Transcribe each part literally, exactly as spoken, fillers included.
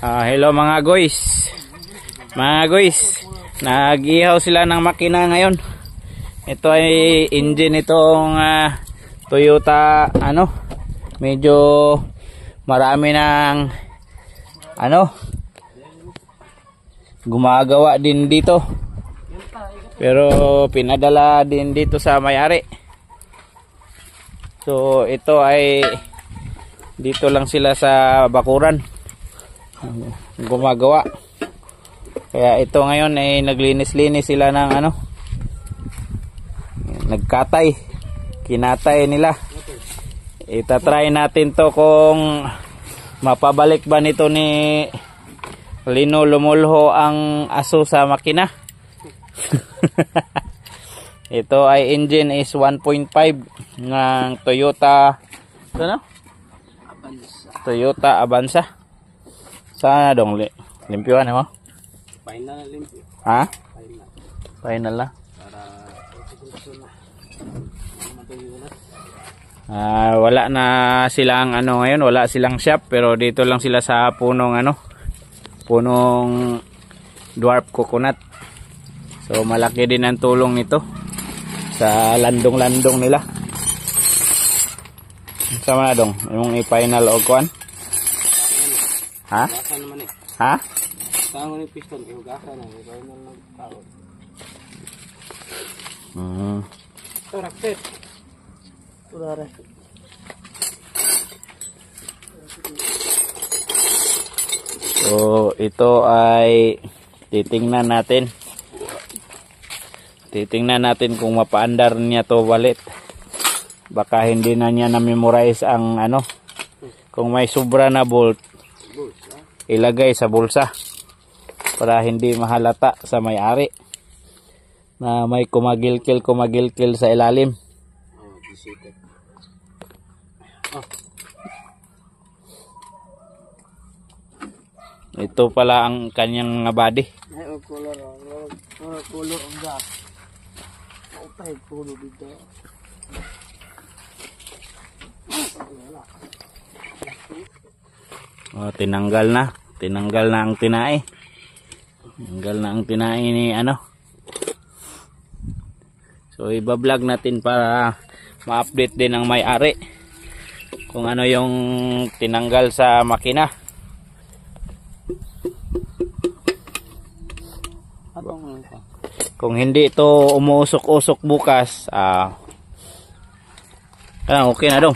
Uh, hello mga guys. Mga guys, nag-ihaw sila ng makina ngayon. Ito ay engine itong uh, Toyota ano, medyo marami ng ano gumagawa din dito. Pero pinadala din dito sa may-ari. So ito ay dito lang sila sa bakuran gumagawa. Kaya ito ngayon ay naglinis-linis sila ng ano, nagkatay, kinatay nila. Itatry natin to kung mapabalik ba nito ni Lino Lumulho ang aso sa makina. Ito ay engine is one point five ng Toyota ano? Toyota Avanza. Sana dong li limpyoan mo? Final na limpyo. Ha? Final. Final na. Para Ah, wala na silang ano ngayon, wala silang shop pero dito lang sila sa punong ano, punong dwarf coconut. So malaki din ang tulong nito sa landong-landong nila. Sama na dong, yung i-final o kuan. Ha? Hugasan naman eh. Ha? Saan mo yung piston? Ihugasan na. Final na tao. Hmm. Ito, rakset. Tulare. So ito ay titingnan natin. Titingnan natin kung mapaandar niya to balit. Baka hindi na niya na-memorize ang ano. Kung may sobra na bolt, ilagay sa bulsa para hindi mahalata sa may-ari na may kumagilkil kumagilkil sa ilalim. Ito pala ang kanyang body. Ay, o color, o color ang gas. O tayo color dito. Oh, tinanggal na. Tinanggal na ang tinai. Tinanggal na ang tinai ni ano. So iba-vlog natin para ma-update din ang may-ari kung ano yung tinanggal sa makina. Kung hindi ito umuusok-usok bukas, ah uh, okay na dong.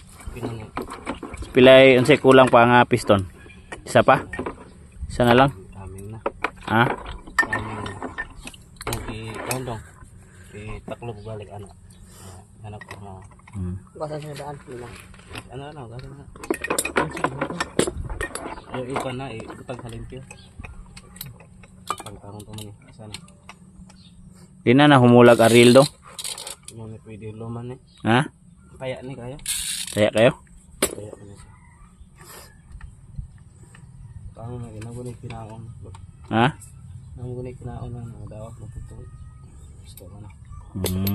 Pilay unsay kulang pa nga piston. Isa pa? Isa na lang? Daming na. Ha? Daming na. Kung i-kondong, i-taklo ko balik ano. Hanap ko na. Hmm. Basta sa daan lang. Ano na, basta na. Yung iba na, itag sa limpyo. Pagkarong ito man eh. Sana. Di na na humulag aril do? Hindi pwede luman eh. Ha? Kaya ni kaya? Kaya kayo? Kaya ni siya. Kamo na ginagunay kinaon. Ha? Ginagunay kinaon na nadawak na puto. Gusto ko na. Hmm.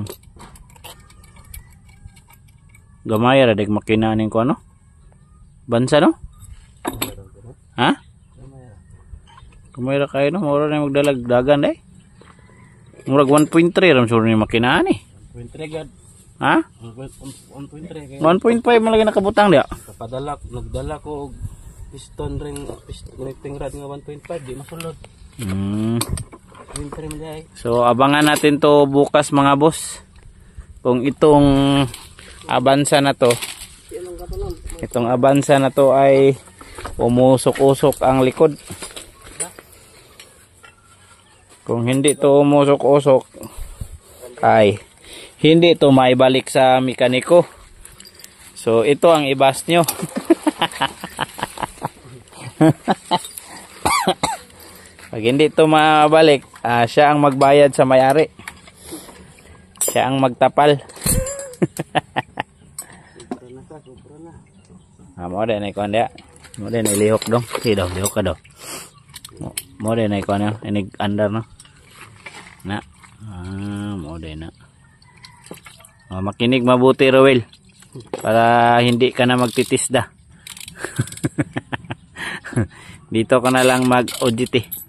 Gamay ra deg makinanin ko ano? Bansa no? Ha? Gamay ra kayo no, mura na magdalagdagan eh. Murag one point three ram sure ni makinaan eh. one point three gad. Ha? one point three. one point five man lagi nakabutang dia. Kapadala, nagdala ko og piston ring piston connecting rod nga one point five di masulod. Hmm. one point three man day. So abangan natin to bukas mga boss. Kung itong Avanza na to, itong Avanza na to ay umusok-usok ang likod. Kung hindi to umusok-usok ay hindi to maibalik sa mekaniko. So ito ang ibas nyo. Pag hindi to mabalik, uh, siya ang magbayad sa may-ari. Siya ang magtapal. Ah, mo din ay kon dia. Mo din ay lihok dong. Si daw, lihok ka daw. Mo din ay kon ya, inig under no. Na. Ah, mo din na. Oh, makinig mabuti Rowel para hindi ka na magtitisda. Dito ka na lang mag-O J T.